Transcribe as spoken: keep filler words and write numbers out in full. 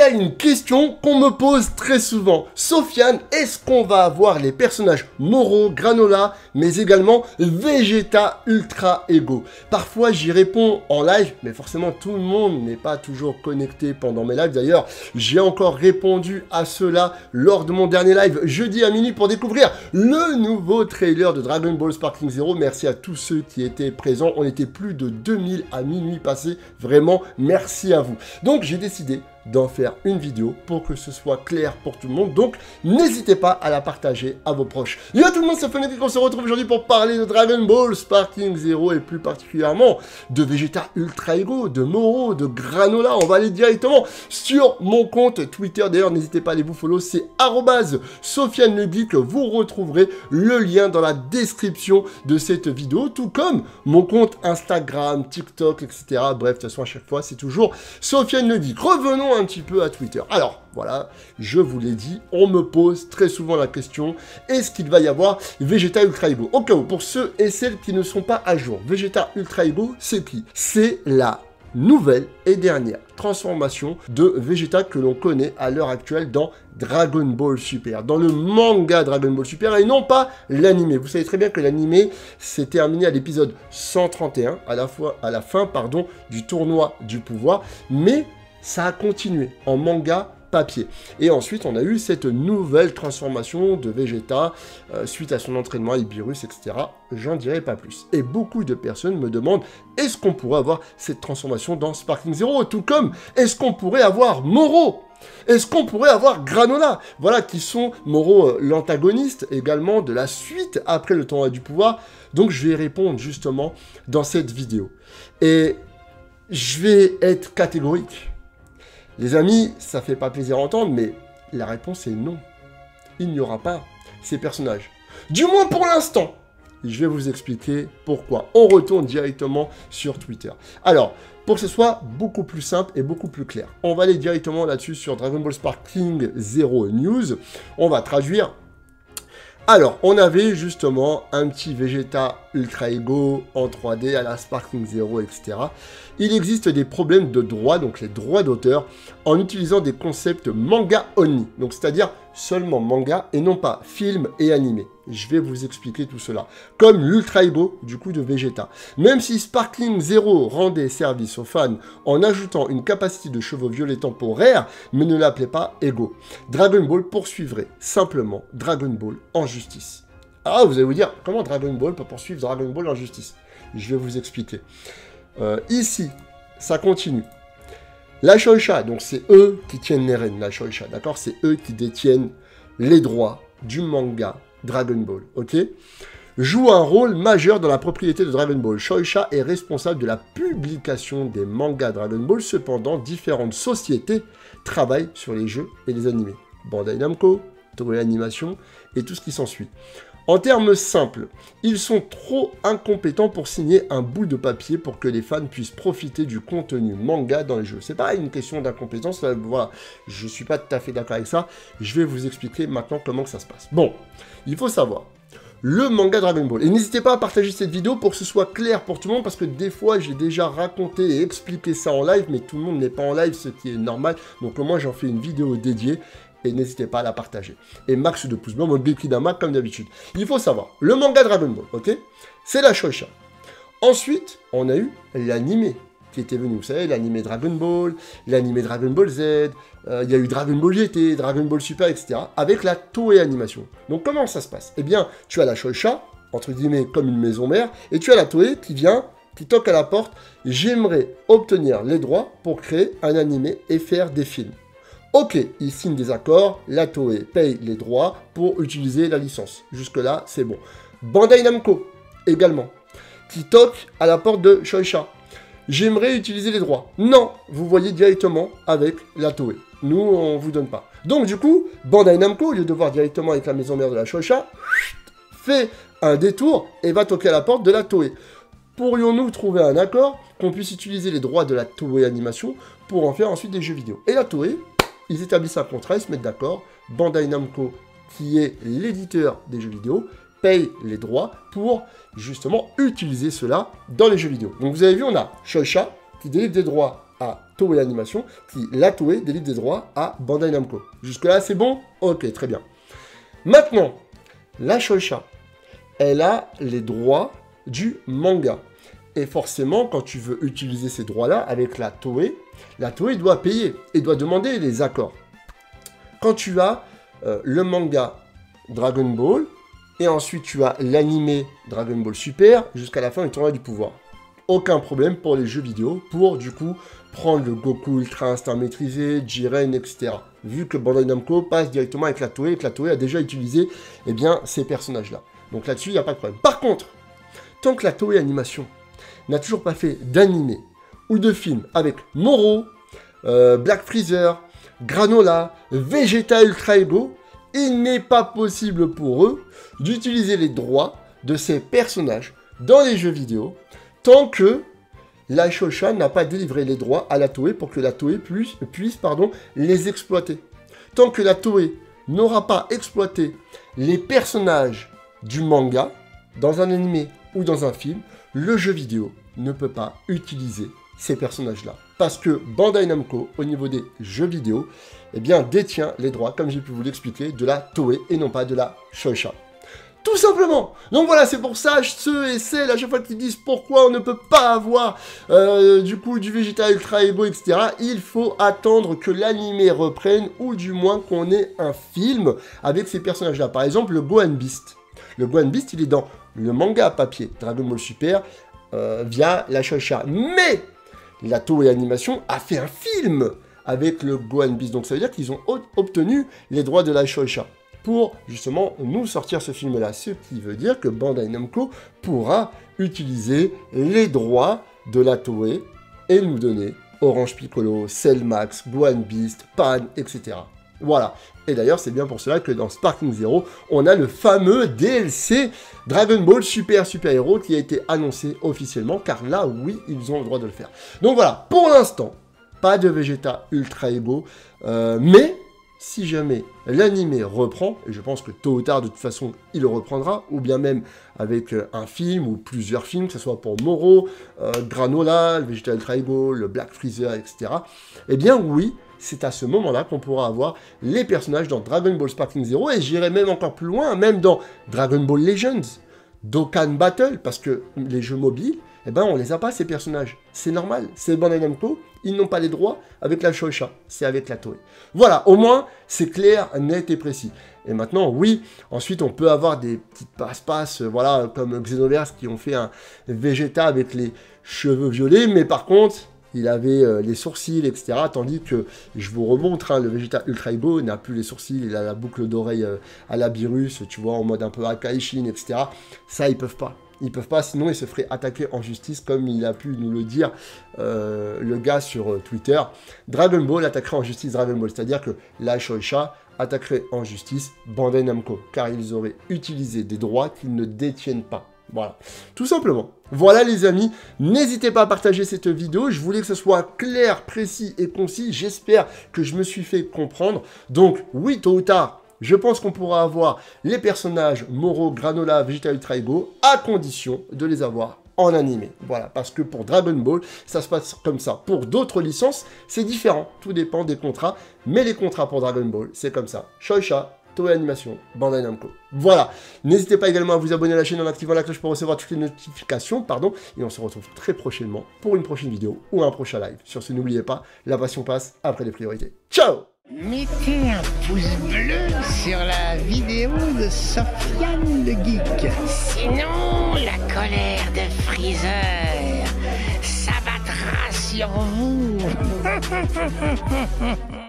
a une question qu'on me pose très souvent. Sofiane, est-ce qu'on va avoir les personnages Moro, Granola, mais également Vegeta Ultra Ego? Parfois j'y réponds en live, mais forcément tout le monde n'est pas toujours connecté pendant mes lives. D'ailleurs, j'ai encore répondu à cela lors de mon dernier live jeudi à minuit pour découvrir le nouveau trailer de Dragon Ball Sparking Zero. Merci à tous ceux qui étaient présents. On était plus de deux mille à minuit passé. Vraiment, merci à vous. Donc j'ai décidé d'en faire une vidéo pour que ce soit clair pour tout le monde. Donc, n'hésitez pas à la partager à vos proches. Yo tout le monde, c'est Fennetic, on se retrouve aujourd'hui pour parler de Dragon Ball Sparking Zero et plus particulièrement de Vegeta Ultra Ego, de Moro, de Granola. On va aller directement sur mon compte Twitter. D'ailleurs, n'hésitez pas à aller vous follow, c'est arobase Sofiane le Geek. Vous retrouverez le lien dans la description de cette vidéo, tout comme mon compte Instagram, TikTok, et cetera. Bref, de toute façon, à chaque fois, c'est toujours Sofiane le Geek. Revenons un petit peu à Twitter. Alors, voilà, je vous l'ai dit, on me pose très souvent la question, est-ce qu'il va y avoir Vegeta Ultra Ego? Au cas où, pour ceux et celles qui ne sont pas à jour, Vegeta Ultra Ego, c'est qui? C'est la nouvelle et dernière transformation de Vegeta que l'on connaît à l'heure actuelle dans Dragon Ball Super, dans le manga Dragon Ball Super, et non pas l'animé. Vous savez très bien que l'animé s'est terminé à l'épisode cent trente et un, à la, fois, à la fin pardon, du tournoi du pouvoir, mais ça a continué en manga papier. Et ensuite, on a eu cette nouvelle transformation de Vegeta euh, suite à son entraînement avec Beerus, et cetera. J'en dirai pas plus. Et beaucoup de personnes me demandent, est-ce qu'on pourrait avoir cette transformation dans Sparking Zero? Tout comme, est-ce qu'on pourrait avoir Moro? Est-ce qu'on pourrait avoir Granola? Voilà, qui sont Moro, euh, l'antagoniste également de la suite après le tournoi du pouvoir. Donc, je vais y répondre justement dans cette vidéo. Et je vais être catégorique. Les amis, ça fait pas plaisir à entendre, mais la réponse est non. Il n'y aura pas ces personnages. Du moins pour l'instant. Je vais vous expliquer pourquoi. On retourne directement sur Twitter. Alors, pour que ce soit beaucoup plus simple et beaucoup plus clair, on va aller directement là-dessus sur Dragon Ball Sparking Zero News. On va traduire. Alors, on avait justement un petit Vegeta Ultra Ego en trois D à la Sparking Zero, et cetera. Il existe des problèmes de droit, donc les droits d'auteur, en utilisant des concepts manga only, donc c'est-à-dire seulement manga et non pas film et animé. Je vais vous expliquer tout cela. Comme l'Ultra Ego du coup de Vegeta. Même si Sparking Zero rendait service aux fans en ajoutant une capacité de chevaux violets temporaire, mais ne l'appelait pas Ego. Dragon Ball poursuivrait simplement Dragon Ball en justice. Ah, vous allez vous dire, comment Dragon Ball peut poursuivre Dragon Ball en justice? Je vais vous expliquer. Euh, ici, ça continue. La Shueisha, donc c'est eux qui tiennent les rênes, la Shueisha, d'accord? C'est eux qui détiennent les droits du manga Dragon Ball, ok? Joue un rôle majeur dans la propriété de Dragon Ball. Shueisha est responsable de la publication des mangas Dragon Ball, cependant, différentes sociétés travaillent sur les jeux et les animés. Bandai Namco, Toei Animation et tout ce qui s'ensuit. En termes simples, ils sont trop incompétents pour signer un bout de papier pour que les fans puissent profiter du contenu manga dans les jeux. C'est pas une question d'incompétence, voilà, je suis pas tout à fait d'accord avec ça. Je vais vous expliquer maintenant comment que ça se passe. Bon, il faut savoir, le manga Dragon Ball. Et n'hésitez pas à partager cette vidéo pour que ce soit clair pour tout le monde, parce que des fois, j'ai déjà raconté et expliqué ça en live, mais tout le monde n'est pas en live, ce qui est normal. Donc au moins, j'en fais une vidéo dédiée. Et n'hésitez pas à la partager. Et max de pouces bleus, mode Gekidama, comme d'habitude. Il faut savoir, le manga Dragon Ball, ok? C'est la Shueisha. Ensuite, on a eu l'animé qui était venu. Vous savez, l'animé Dragon Ball, l'animé Dragon Ball Z, euh, il y a eu Dragon Ball G T, Dragon Ball Super, et cetera. Avec la Toei Animation. Donc comment ça se passe? Eh bien, tu as la Shueisha, entre guillemets, comme une maison mère, et tu as la Toei qui vient, qui toque à la porte. J'aimerais obtenir les droits pour créer un animé et faire des films. Ok, ils signent des accords, la Toei paye les droits pour utiliser la licence. Jusque-là, c'est bon. Bandai Namco, également, qui toque à la porte de Shueisha. J'aimerais utiliser les droits. Non, vous voyez directement avec la Toei. Nous, on vous donne pas. Donc, du coup, Bandai Namco, au lieu de voir directement avec la maison mère de la Shueisha, fait un détour et va toquer à la porte de la Toei. Pourrions-nous trouver un accord qu'on puisse utiliser les droits de la Toei Animation pour en faire ensuite des jeux vidéo? Et la Toei, ils établissent un contrat, ils se mettent d'accord. Bandai Namco, qui est l'éditeur des jeux vidéo, paye les droits pour justement utiliser cela dans les jeux vidéo. Donc vous avez vu, on a Shueisha qui délivre des droits à Toei Animation, qui, la Toei, délivre des droits à Bandai Namco. Jusque-là, c'est bon? Ok, très bien. Maintenant, la Shueisha, elle a les droits du manga. Et forcément, quand tu veux utiliser ces droits-là avec la Toei, la Toei doit payer et doit demander les accords. Quand tu as euh, le manga Dragon Ball, et ensuite tu as l'animé Dragon Ball Super, jusqu'à la fin du tournoi du pouvoir. Aucun problème pour les jeux vidéo, pour du coup prendre le Goku Ultra Instinct maîtrisé, Jiren, et cetera. Vu que Bandai Namco passe directement avec la Toei, et que la Toei a déjà utilisé eh bien, ces personnages-là. Donc là-dessus, il n'y a pas de problème. Par contre, tant que la Toei Animation n'a toujours pas fait d'animé ou de film avec Moro, euh, Black Freezer, Granola, Vegeta Ultra Ego, il n'est pas possible pour eux d'utiliser les droits de ces personnages dans les jeux vidéo tant que la Shueisha n'a pas délivré les droits à la Toei pour que la Toei puisse, puisse pardon, les exploiter. Tant que la Toei n'aura pas exploité les personnages du manga dans un animé ou dans un film, le jeu vidéo ne peut pas utiliser ces personnages-là. Parce que Bandai Namco, au niveau des jeux vidéo, eh bien, détient les droits, comme j'ai pu vous l'expliquer, de la Toei et non pas de la Shueisha. Tout simplement. Donc voilà, c'est pour ça, ceux et celles, à chaque fois qu'ils disent pourquoi on ne peut pas avoir euh, du coup du Vegeta Ultra Ego, et cetera. Il faut attendre que l'animé reprenne, ou du moins qu'on ait un film avec ces personnages-là. Par exemple, le Gohan Beast. Le Gohan Beast, il est dans le manga papier Dragon Ball Super euh, via la Shueisha. Mais la Toei Animation a fait un film avec le Gohan Beast. Donc ça veut dire qu'ils ont obtenu les droits de la Shueisha pour justement nous sortir ce film-là. Ce qui veut dire que Bandai Namco pourra utiliser les droits de la Toei et nous donner Orange Piccolo, Cell Max, Gohan Beast, Pan, et cetera. Voilà. Et d'ailleurs, c'est bien pour cela que dans Sparking Zero, on a le fameux D L C Dragon Ball Super Super Hero qui a été annoncé officiellement, car là, oui, ils ont le droit de le faire. Donc voilà, pour l'instant, pas de Vegeta Ultra Ego, euh, mais si jamais l'animé reprend, et je pense que tôt ou tard, de toute façon, il le reprendra, ou bien même avec un film ou plusieurs films, que ce soit pour Moro, euh, Granola, le Vegeta Ultra Ego, le Black Freezer, et cetera, eh bien oui, c'est à ce moment-là qu'on pourra avoir les personnages dans Dragon Ball Sparking Zero, et j'irai même encore plus loin, même dans Dragon Ball Legends, Dokkan Battle, parce que les jeux mobiles, eh ben on les a pas ces personnages. C'est normal, c'est Bandai Namco, ils n'ont pas les droits avec la Shueisha, c'est avec la Toei. Voilà, au moins, c'est clair, net et précis. Et maintenant, oui, ensuite on peut avoir des petites passe-passe, euh, voilà, comme Xenoverse qui ont fait un Vegeta avec les cheveux violets, mais par contre, il avait euh, les sourcils, et cetera. Tandis que, je vous remontre, hein, le Vegeta Ultra Ego n'a plus les sourcils, il a la boucle d'oreille euh, à la Beerus, tu vois, en mode un peu Akaishin, et cetera. Ça, ils peuvent pas. Ils peuvent pas, sinon ils se feraient attaquer en justice, comme il a pu nous le dire euh, le gars sur euh, Twitter. Dragon Ball attaquerait en justice Dragon Ball, c'est-à-dire que la Shueisha attaquerait en justice Bandai Namco, car ils auraient utilisé des droits qu'ils ne détiennent pas. Voilà, tout simplement. Voilà les amis, n'hésitez pas à partager cette vidéo, je voulais que ce soit clair, précis et concis, j'espère que je me suis fait comprendre. Donc oui, tôt ou tard, je pense qu'on pourra avoir les personnages Moro, Granola, Vegeta Ultra Ego, à condition de les avoir en animé. Voilà, parce que pour Dragon Ball, ça se passe comme ça. Pour d'autres licences, c'est différent, tout dépend des contrats, mais les contrats pour Dragon Ball, c'est comme ça. Shueisha, Toei Animation, Bandai Namco. Voilà, n'hésitez pas également à vous abonner à la chaîne en activant la cloche pour recevoir toutes les notifications, pardon, et on se retrouve très prochainement pour une prochaine vidéo ou un prochain live. Sur ce, n'oubliez pas, la passion passe après les priorités. Ciao! Mettez un pouce bleu sur la vidéo de Sofiane le Geek. Sinon, la colère de Freezer s'abattra sur vous.